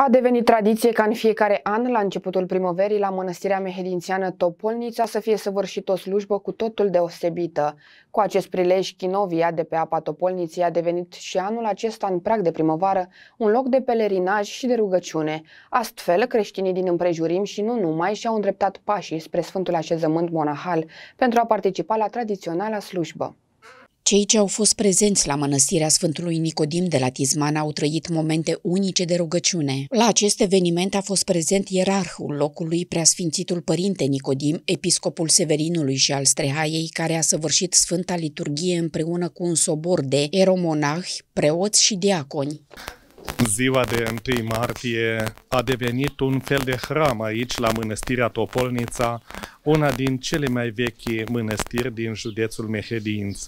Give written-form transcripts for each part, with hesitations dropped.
A devenit tradiție ca în fiecare an, la începutul primăverii, la mănăstirea mehedințiană Topolnița să fie săvârșit o slujbă cu totul deosebită. Cu acest prilej, Chinovia de pe apa Topolniței a devenit și anul acesta, în prag de primăvară, un loc de pelerinaj și de rugăciune. Astfel, creștinii din împrejurim și nu numai și-au îndreptat pașii spre Sfântul Așezământ Monahal pentru a participa la tradiționala slujbă. Cei ce au fost prezenți la mănăstirea Sfântului Nicodim de la Tizman au trăit momente unice de rugăciune. La acest eveniment a fost prezent ierarhul locului, Preasfințitul Părinte Nicodim, episcopul Severinului și al Strehaiei, care a săvârșit Sfânta Liturghie împreună cu un sobor de eromonahi, preoți și diaconi. Ziua de 1 martie a devenit un fel de hram aici, la mănăstirea Topolnița, una din cele mai vechi mănăstiri din județul Mehedinți.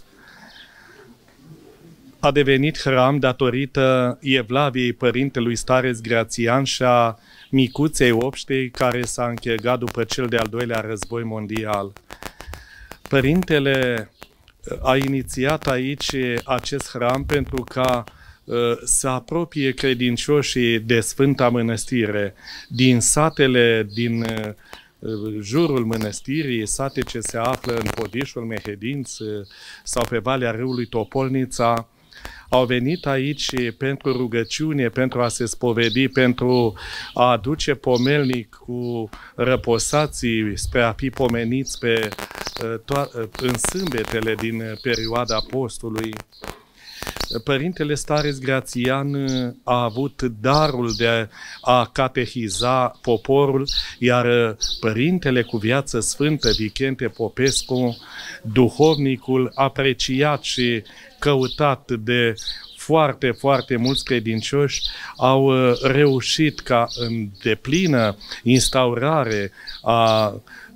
A devenit hram datorită evlaviei părintelui Stareț Grațian și a micuței obștei care s-a închegat după cel de-al doilea război mondial. Părintele a inițiat aici acest hram pentru ca să apropie credincioșii de Sfânta Mănăstire din satele din jurul mănăstirii, sate ce se află în Podișul Mehedinți sau pe Valea Râului Topolnița. Au venit aici pentru rugăciune, pentru a se spovedi, pentru a aduce pomelnic cu răposații spre a fi pomeniți în sâmbetele din perioada postului. Părintele Stareț Grațian a avut darul de a catehiza poporul, iar Părintele cu viață sfântă, Vichente Popescu, duhovnicul apreciat și căutat de foarte, foarte mulți credincioși, au reușit ca în deplină instaurare a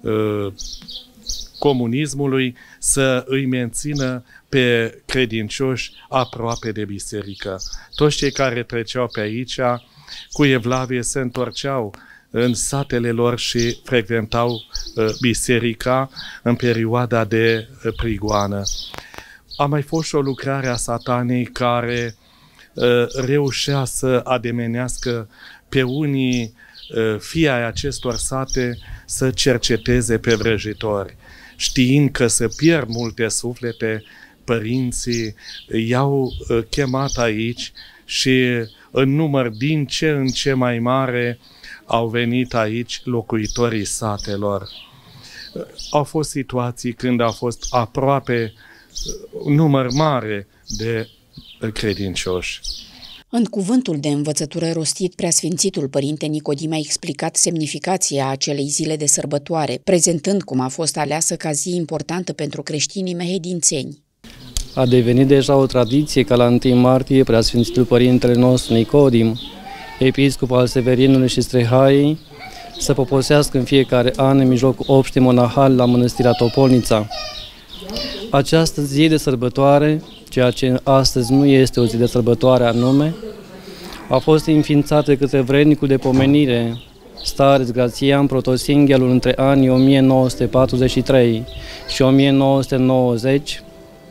comunismului să îi mențină pe credincioși aproape de biserică. Toți cei care treceau pe aici cu evlavie se întorceau în satele lor și frecventau biserica în perioada de prigoană. A mai fost și o lucrare a Satanei care reușea să ademenească pe unii fii ai acestor sate să cerceteze pe vrăjitori. Știind că se pierd multe suflete, părinții i-au chemat aici și în număr din ce în ce mai mare au venit aici locuitorii satelor. Au fost situații când a fost aproape număr mare de credincioși. În cuvântul de învățătură rostit, Preasfințitul Părinte Nicodim a explicat semnificația acelei zile de sărbătoare, prezentând cum a fost aleasă ca zi importantă pentru creștinii mehedințeni. A devenit deja o tradiție ca la 1 martie Preasfințitul Părintele nostru Nicodim, episcop al Severinului și Strehaiei, să poposească în fiecare an în mijlocul obștei monahale la mănăstirea Topolnița. Această zi de sărbătoare, ceea ce astăzi nu este o zi de sărbătoare anume, a fost înființată de către vrednicul de pomenire Stareț Grațian Protosinghelul între anii 1943 și 1990,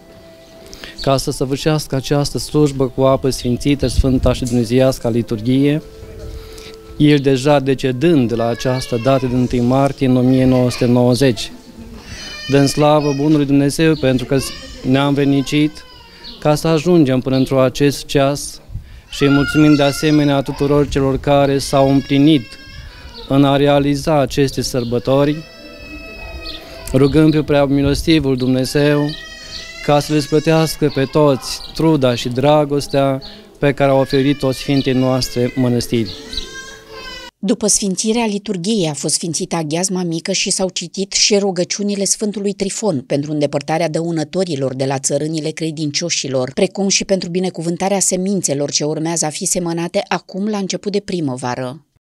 ca să săvârșească această slujbă cu apă sfințită, sfânta și dumnezeiască liturghie, el deja decedând la această dată de 1 martie în 1990. Dăm slavă bunului Dumnezeu pentru că ne-am venicit ca să ajungem până într-o acest ceas și îi mulțumim de asemenea tuturor celor care s-au împlinit în a realiza aceste sărbători, rugând pe preamilostivul Dumnezeu ca să le plătească pe toți truda și dragostea pe care au oferit-o Sfintei noastre mănăstiri. După sfințirea liturghiei a fost sfințită aghiazma mică și s-au citit și rugăciunile Sfântului Trifon pentru îndepărtarea dăunătorilor de la țărânile credincioșilor, precum și pentru binecuvântarea semințelor ce urmează a fi semănate acum la început de primăvară.